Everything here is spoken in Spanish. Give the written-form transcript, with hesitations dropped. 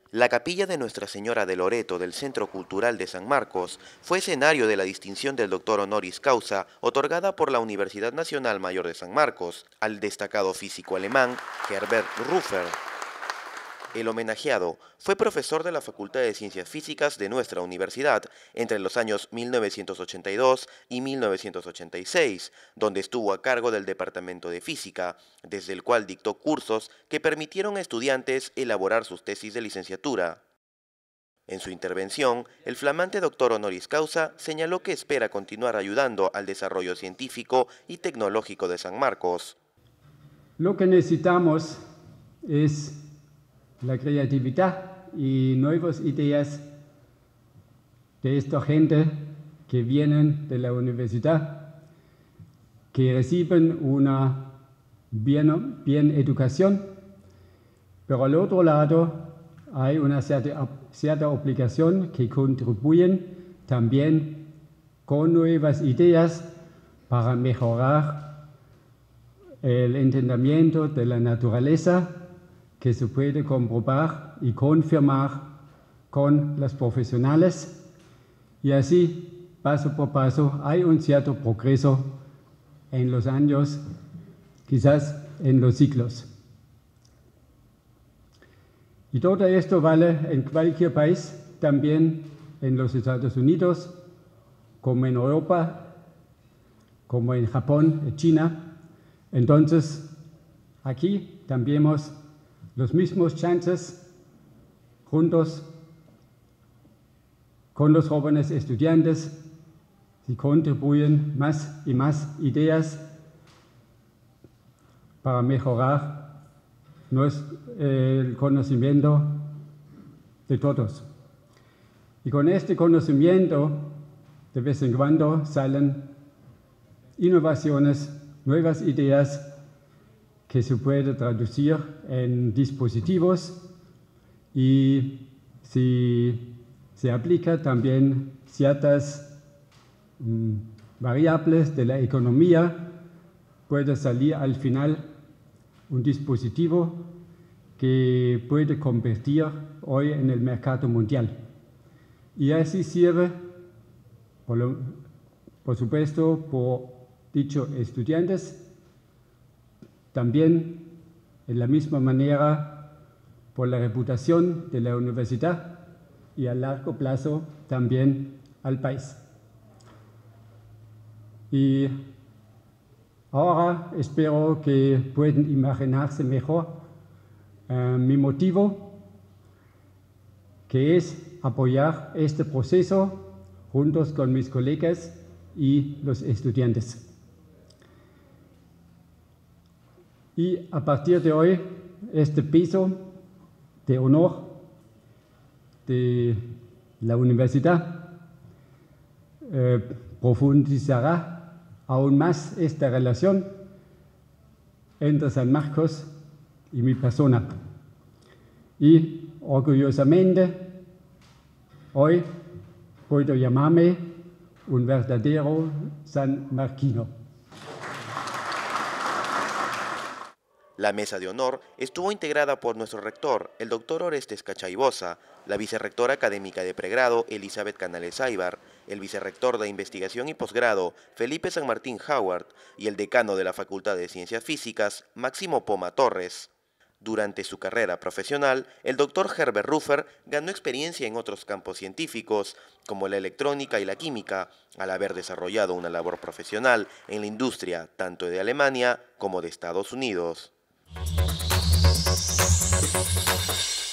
La capilla de Nuestra Señora de Loreto del Centro Cultural de San Marcos fue escenario de la distinción del doctor honoris causa otorgada por la Universidad Nacional Mayor de San Marcos al destacado físico alemán Herbert Rüffer. El homenajeado fue profesor de la Facultad de Ciencias Físicas de nuestra universidad entre los años 1982 y 1986, donde estuvo a cargo del Departamento de Física, desde el cual dictó cursos que permitieron a estudiantes elaborar sus tesis de licenciatura. En su intervención, el flamante doctor honoris causa señaló que espera continuar ayudando al desarrollo científico y tecnológico de San Marcos. Lo que necesitamos es la creatividad y nuevas ideas de esta gente que vienen de la universidad, que reciben una bien educación, pero al otro lado hay una cierta obligación que contribuyen también con nuevas ideas para mejorar el entendimiento de la naturaleza, que se puede comprobar y confirmar con los profesionales, y así, paso por paso, hay un cierto progreso en los años, quizás en los siglos. Y todo esto vale en cualquier país, también en los Estados Unidos, como en Europa, como en Japón, en China. Entonces, aquí también hemos los mismos chances juntos con los jóvenes estudiantes, si contribuyen más y más ideas para mejorar el conocimiento de todos. Y con este conocimiento, de vez en cuando salen innovaciones, nuevas ideas que se puede traducir en dispositivos y si se aplica también ciertas variables de la economía, puede salir al final un dispositivo que puede competir hoy en el mercado mundial. Y así sirve, por supuesto, por dichos estudiantes, también, en la misma manera, por la reputación de la universidad y a largo plazo también al país. Y ahora espero que puedan imaginarse mejor mi motivo, que es apoyar este proceso juntos con mis colegas y los estudiantes. Y a partir de hoy, este piso de honor de la universidad profundizará aún más esta relación entre San Marcos y mi persona. Y orgullosamente, hoy puedo llamarme un verdadero sanmarquino. La mesa de honor estuvo integrada por nuestro rector, el doctor Orestes Cachaibosa, la vicerrectora académica de pregrado, Elizabeth Canales Aybar, el vicerrector de investigación y posgrado, Felipe San Martín Howard, y el decano de la Facultad de Ciencias Físicas, Máximo Poma Torres. Durante su carrera profesional, el doctor Herbert Rüffer ganó experiencia en otros campos científicos, como la electrónica y la química, al haber desarrollado una labor profesional en la industria tanto de Alemania como de Estados Unidos.